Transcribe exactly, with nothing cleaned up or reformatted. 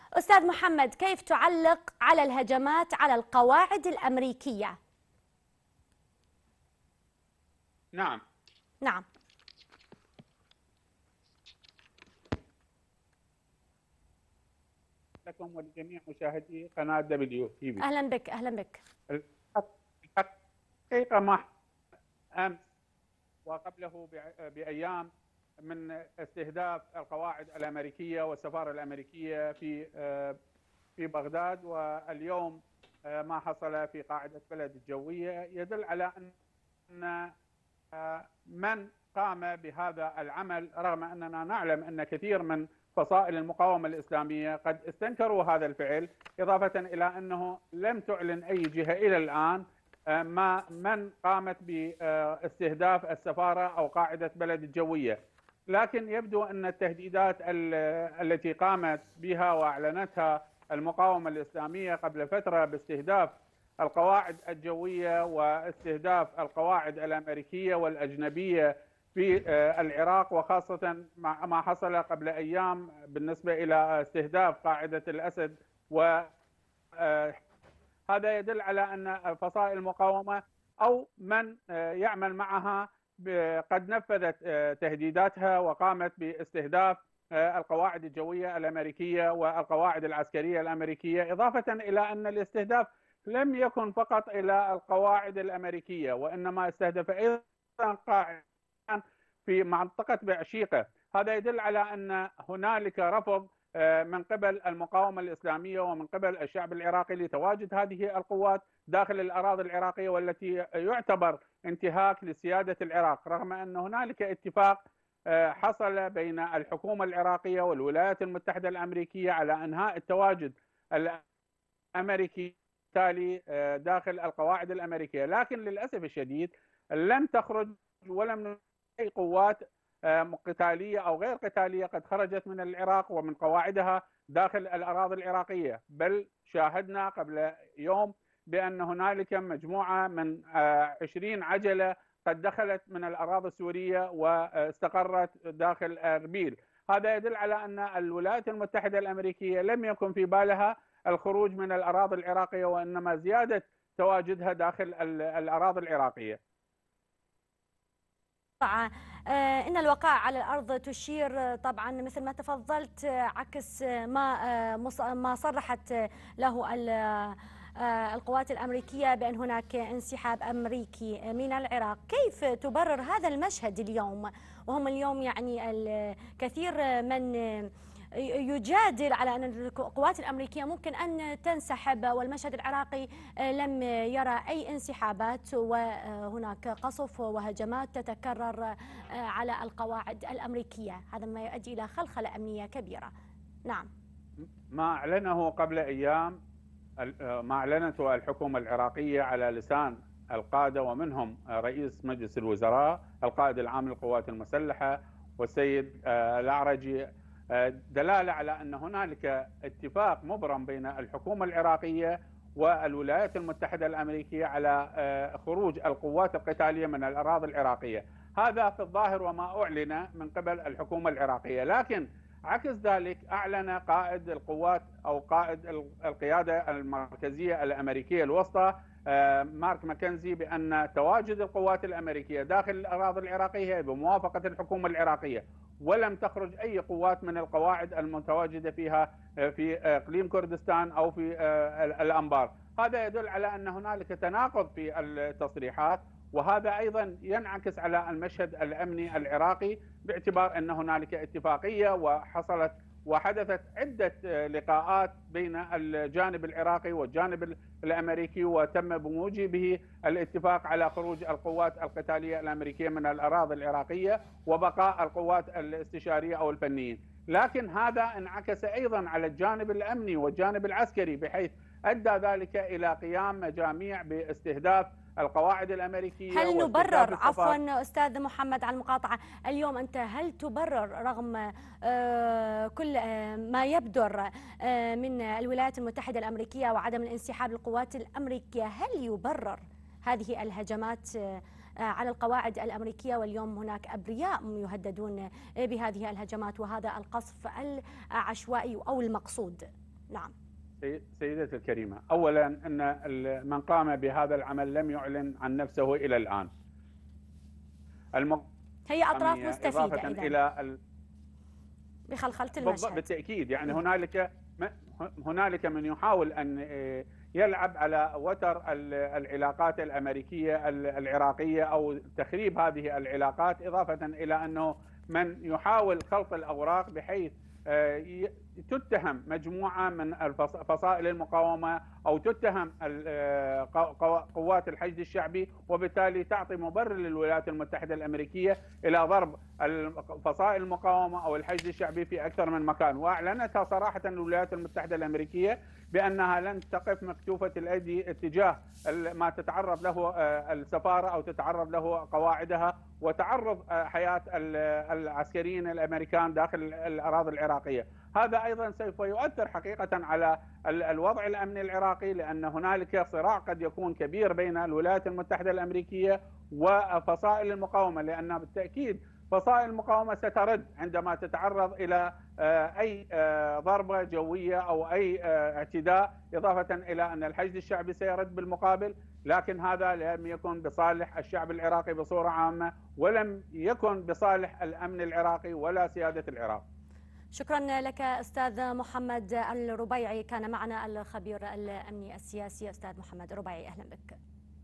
أستاذ محمد، كيف تعلق على الهجمات على القواعد الأمريكية؟ نعم نعم. لكم ولجميع مشاهدي قناة دبليو تي في. أهلا بك أهلا بك. الحقيقة ما أمس وقبله بأيام من استهداف القواعد الأمريكية والسفارة الأمريكية في في بغداد، واليوم ما حصل في قاعدة بلد الجوية يدل على أن من قام بهذا العمل، رغم أننا نعلم أن كثير من فصائل المقاومة الإسلامية قد استنكروا هذا الفعل، إضافة إلى أنه لم تعلن أي جهة إلى الآن ما من قامت باستهداف السفارة أو قاعدة بلد الجوية. لكن يبدو أن التهديدات التي قامت بها وأعلنتها المقاومة الإسلامية قبل فترة باستهداف القواعد الجوية واستهداف القواعد الأمريكية والأجنبية في العراق، وخاصة مع ما حصل قبل أيام بالنسبة إلى استهداف قاعدة الأسد، وهذا يدل على أن فصائل المقاومة أو من يعمل معها قد نفذت تهديداتها وقامت باستهداف القواعد الجوية الأمريكية والقواعد العسكرية الأمريكية، إضافة إلى أن الاستهداف لم يكن فقط إلى القواعد الأمريكية، وإنما استهدف أيضا قاعدة في منطقة بعشيقة. هذا يدل على أن هنالك رفض من قبل المقاومة الإسلامية ومن قبل الشعب العراقي لتواجد هذه القوات داخل الأراضي العراقية، والتي يعتبر انتهاك لسيادة العراق، رغم أن هنالك اتفاق حصل بين الحكومة العراقية والولايات المتحدة الأمريكية على أنهاء التواجد الأمريكي تالي داخل القواعد الأمريكية. لكن للأسف الشديد لم تخرج ولم أي قوات قتالية أو غير قتالية قد خرجت من العراق ومن قواعدها داخل الأراضي العراقية، بل شاهدنا قبل يوم بأن هنالك مجموعة من عشرين عجلة قد دخلت من الأراضي السورية واستقرت داخل أربيل. هذا يدل على أن الولايات المتحدة الأمريكية لم يكن في بالها الخروج من الأراضي العراقية، وإنما زيادة تواجدها داخل الأراضي العراقية. طبعا إن الوقائع على الأرض تشير طبعا مثل ما تفضلت عكس ما ما صرحت له القوات الأمريكية بأن هناك انسحاب أمريكي من العراق. كيف تبرر هذا المشهد اليوم، وهم اليوم يعني الكثير من يجادل على أن القوات الأمريكية ممكن أن تنسحب والمشهد العراقي لم يرى أي انسحابات، وهناك قصف وهجمات تتكرر على القواعد الأمريكية، هذا ما يؤدي إلى خلخلة أمنية كبيرة. نعم. ما أعلنه قبل أيام، ما أعلنته الحكومة العراقية على لسان القادة ومنهم رئيس مجلس الوزراء القائد العام للقوات المسلحة والسيد الأعرجي، دلالة على أن هنالك اتفاق مبرم بين الحكومة العراقية والولايات المتحدة الأمريكية على خروج القوات القتالية من الأراضي العراقية. هذا في الظاهر وما أعلن من قبل الحكومة العراقية، لكن عكس ذلك أعلن قائد القوات أو قائد القيادة المركزية الأمريكية الوسطى مارك ماكنزي بأن تواجد القوات الأمريكية داخل الأراضي العراقية بموافقة الحكومة العراقية، ولم تخرج أي قوات من القواعد المتواجدة فيها في إقليم كردستان أو في الأنبار. هذا يدل على أن هنالك تناقض في التصريحات، وهذا أيضا ينعكس على المشهد الأمني العراقي، باعتبار أن هنالك اتفاقية وحصلت وحدثت عدة لقاءات بين الجانب العراقي والجانب الأمريكي، وتم بموجبه الاتفاق على خروج القوات القتالية الأمريكية من الأراضي العراقية وبقاء القوات الاستشارية أو الفنيين. لكن هذا انعكس أيضا على الجانب الأمني والجانب العسكري، بحيث أدى ذلك إلى قيام مجاميع باستهداف القواعد الأمريكية. هل نبرر، عفوا أستاذ محمد على المقاطعة، اليوم أنت هل تبرر رغم كل ما يبدر من الولايات المتحدة الأمريكية وعدم الانسحاب للقوات الأمريكية، هل يبرر هذه الهجمات على القواعد الأمريكية؟ واليوم هناك أبرياء يهددون بهذه الهجمات وهذا القصف العشوائي أو المقصود. نعم. سيدتي الكريمة، أولا أن من قام بهذا العمل لم يعلن عن نفسه إلى الآن. هي أطراف مستفيدة إضافة إذن إلى ال... بخلخلة المشهد. بالتأكيد، يعني هنالك هنالك من يحاول أن يلعب على وتر العلاقات الأمريكية العراقية أو تخريب هذه العلاقات، إضافة إلى أنه من يحاول خلط الأوراق بحيث تتهم مجموعة من فصائل المقاومة أو تتهم قوات الحشد الشعبي، وبالتالي تعطي مبرر للولايات المتحدة الأمريكية إلى ضرب فصائل المقاومة أو الحشد الشعبي في أكثر من مكان. وأعلنتها صراحة الولايات المتحدة الأمريكية بأنها لن تقف مكتوفة الأيدي اتجاه ما تتعرض له السفارة أو تتعرض له قواعدها وتعرض حياة العسكريين الأمريكان داخل الأراضي العراقية. هذا أيضا سوف يؤثر حقيقة على الوضع الأمني العراقي، لأن هنالك صراع قد يكون كبير بين الولايات المتحدة الأمريكية وفصائل المقاومة، لأن بالتأكيد فصائل المقاومة سترد عندما تتعرض إلى أي ضربة جوية أو أي اعتداء، إضافة إلى أن الحشد الشعبي سيرد بالمقابل. لكن هذا لم يكن بصالح الشعب العراقي بصورة عامة، ولم يكن بصالح الأمن العراقي ولا سيادة العراق. شكرا لك أستاذ محمد الربيعي، كان معنا الخبير الأمني السياسي أستاذ محمد الربيعي، أهلا بك.